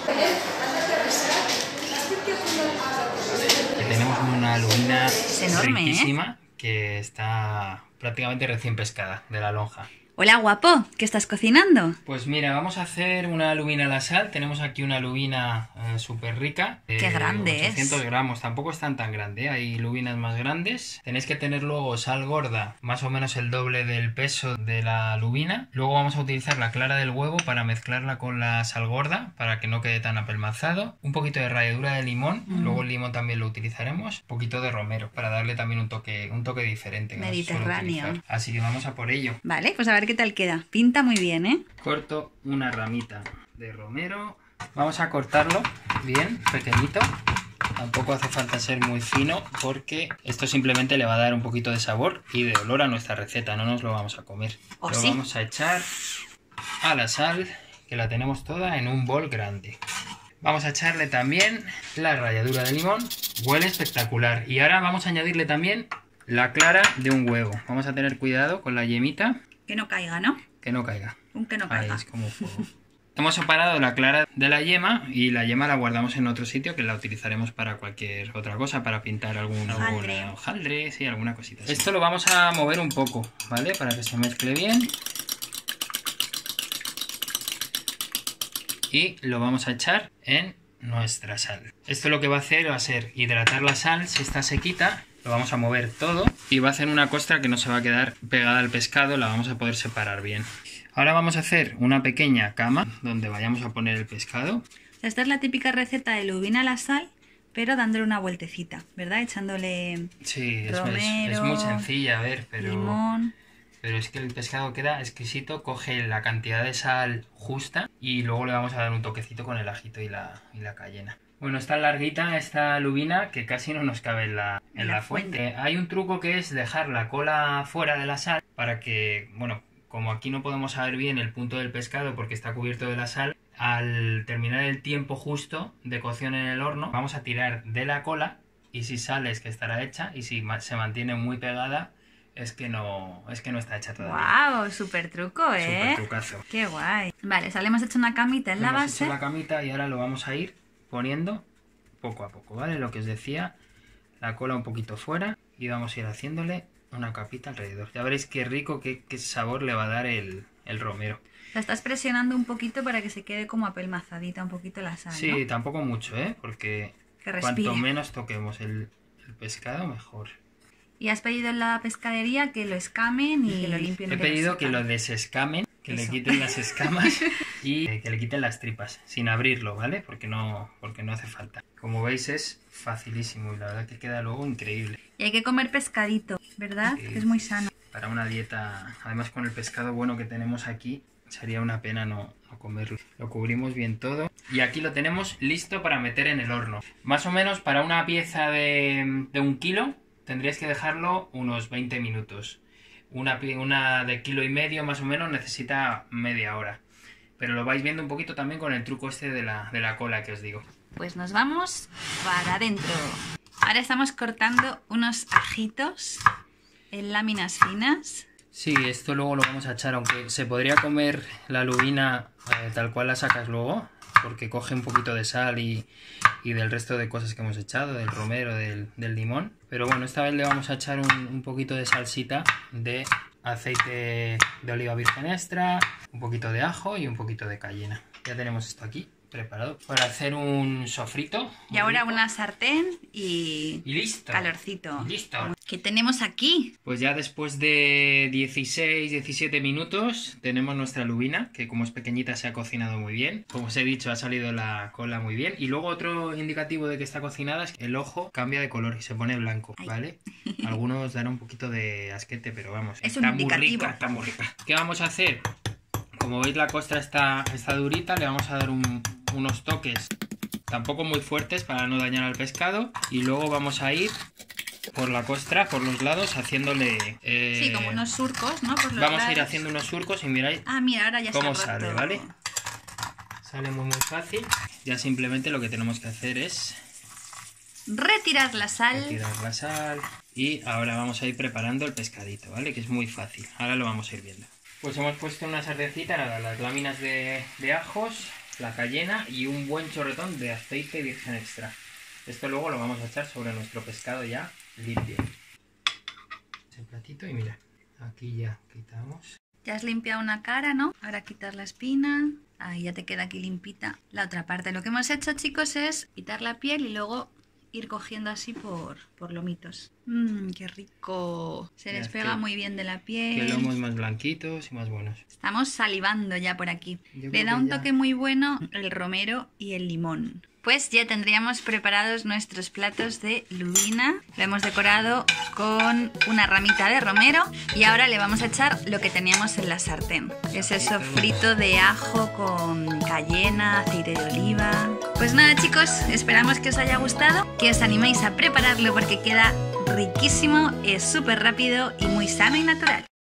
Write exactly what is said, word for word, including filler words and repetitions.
Tenemos una lubina es enorme, riquísima, ¿eh? Que está prácticamente recién pescada de la lonja. Hola, guapo, ¿qué estás cocinando? Pues mira, vamos a hacer una lubina a la sal. Tenemos aquí una lubina eh, súper rica. Qué eh, grande ochocientos es. gramos, tampoco están tan grande, ¿eh? Hay lubinas más grandes. Tenéis que tener luego sal gorda, más o menos el doble del peso de la lubina. Luego vamos a utilizar la clara del huevo para mezclarla con la sal gorda, para que no quede tan apelmazado. Un poquito de ralladura de limón, mm. luego el limón también lo utilizaremos. Un poquito de romero, para darle también un toque, un toque diferente. Mediterráneo. Así que vamos a por ello. Vale, pues a ver qué tal queda. Pinta muy bien, ¿eh? Corto una ramita de romero. Vamos a cortarlo bien, pequeñito. Tampoco hace falta ser muy fino porque esto simplemente le va a dar un poquito de sabor y de olor a nuestra receta. No nos lo vamos a comer. ¿Oh, lo sí? vamos a echar a la sal, que la tenemos toda en un bol grande. Vamos a echarle también la ralladura de limón. Huele espectacular. Y ahora vamos a añadirle también la clara de un huevo. Vamos a tener cuidado con la yemita. Que no caiga, ¿no? Que no caiga. Un que no caiga. Ahí es como fuego. Hemos separado la clara de la yema y la yema la guardamos en otro sitio que la utilizaremos para cualquier otra cosa, para pintar algún hojaldre, alguna hojaldre, sí, alguna cosita así. Esto lo vamos a mover un poco, ¿vale? Para que se mezcle bien. Y lo vamos a echar en nuestra sal. Esto lo que va a hacer va a ser hidratar la sal, si está sequita. Lo vamos a mover todo y va a hacer una costra que no se va a quedar pegada al pescado, la vamos a poder separar bien. Ahora vamos a hacer una pequeña cama donde vayamos a poner el pescado. Esta es la típica receta de lubina a la sal, pero dándole una vueltecita, ¿verdad? Echándole sí, es, romero, es, es muy sencilla, a ver, pero, limón. Pero es que el pescado queda exquisito, coge la cantidad de sal justa y luego le vamos a dar un toquecito con el ajito y la, y la cayena. Bueno, está larguita esta lubina que casi no nos cabe en la, en la, la fuente. fuente. Hay un truco que es dejar la cola fuera de la sal para que, bueno, como aquí no podemos saber bien el punto del pescado porque está cubierto de la sal, al terminar el tiempo justo de cocción en el horno, vamos a tirar de la cola y si sale es que estará hecha y si se mantiene muy pegada es que no, es que no está hecha todavía. ¡Guau! Súper truco, ¿eh? Súper trucazo. ¡Qué guay! Vale, sale, hemos hecho una camita en la hemos base. Hecho la camita y ahora lo vamos a ir poniendo poco a poco, ¿vale? Lo que os decía, la cola un poquito fuera y vamos a ir haciéndole una capita alrededor. Ya veréis qué rico, qué, qué sabor le va a dar el, el romero. La estás presionando un poquito para que se quede como apelmazadita un poquito la sal, Sí, ¿no? tampoco mucho, ¿eh? Porque cuanto menos toquemos el, el pescado, mejor. Y has pedido en la pescadería que lo escamen y que lo limpien. He pedido que lo desescamen, que Eso. le quiten las escamas y que le quiten las tripas, sin abrirlo, ¿vale? Porque no, porque no hace falta. Como veis es facilísimo y la verdad que queda luego increíble. Y hay que comer pescadito, ¿verdad? Sí. Es muy sano. Para una dieta, además con el pescado bueno que tenemos aquí, sería una pena no, no comerlo. Lo cubrimos bien todo y aquí lo tenemos listo para meter en el horno. Más o menos para una pieza de, de un kilo tendríais que dejarlo unos veinte minutos. Una, una de kilo y medio más o menos necesita media hora. Pero lo vais viendo un poquito también con el truco este de la, de la cola que os digo. Pues nos vamos para adentro. Ahora estamos cortando unos ajitos en láminas finas. Sí, esto luego lo vamos a echar, aunque se podría comer la lubina eh, tal cual la sacas luego, porque coge un poquito de sal y, y del resto de cosas que hemos echado, del romero, del, del limón. Pero bueno, esta vez le vamos a echar un, un poquito de salsita de aceite de oliva virgen extra, un poquito de ajo y un poquito de cayena. Ya tenemos esto aquí preparado para hacer un sofrito. Y ahora rico. Una sartén y, y listo. Calorcito. Y listo. ¿Qué tenemos aquí? Pues ya después de dieciséis diecisiete minutos tenemos nuestra lubina, que como es pequeñita se ha cocinado muy bien. Como os he dicho, ha salido la cola muy bien. Y luego otro indicativo de que está cocinada es que el ojo cambia de color y se pone blanco, Ay. ¿vale? Algunos dará un poquito de asquete, pero vamos, es está un muy indicativo. rica, está muy rica. ¿Qué vamos a hacer? Como veis la costra está, está durita, le vamos a dar un, unos toques tampoco muy fuertes para no dañar al pescado. Y luego vamos a ir por la costra, por los lados, haciéndole... Eh, sí, como unos surcos, ¿no? Por los vamos lados. a ir haciendo unos surcos y miráis ah, mira, ahora ya cómo está sale, roto. ¿vale? Sale muy muy fácil. Ya simplemente lo que tenemos que hacer es... retirar la sal. Retirar la sal. Y ahora vamos a ir preparando el pescadito, ¿vale? Que es muy fácil. Ahora lo vamos a ir viendo. Pues hemos puesto una sartencita, nada, las láminas de, de ajos, la cayena y un buen chorretón de aceite virgen extra. Esto luego lo vamos a echar sobre nuestro pescado ya limpio. Ese platito y mira, aquí ya quitamos. Ya has limpiado una cara, ¿no? Ahora quitas la espina. Ahí ya te queda aquí limpita la otra parte. Lo que hemos hecho, chicos, es quitar la piel y luego ir cogiendo así por, por lomitos. Mmm, qué rico. Se les pega muy bien de la piel. Que lomos más blanquitos y más buenos. Estamos salivando ya por aquí. Le da un ya... toque muy bueno el romero y el limón. Pues ya tendríamos preparados nuestros platos de lubina. Lo hemos decorado con una ramita de romero y ahora le vamos a echar lo que teníamos en la sartén. Es el sofrito de ajo con cayena, aceite de oliva. Pues nada, chicos, esperamos que os haya gustado, que os animéis a prepararlo porque queda riquísimo, es súper rápido y muy sano y natural.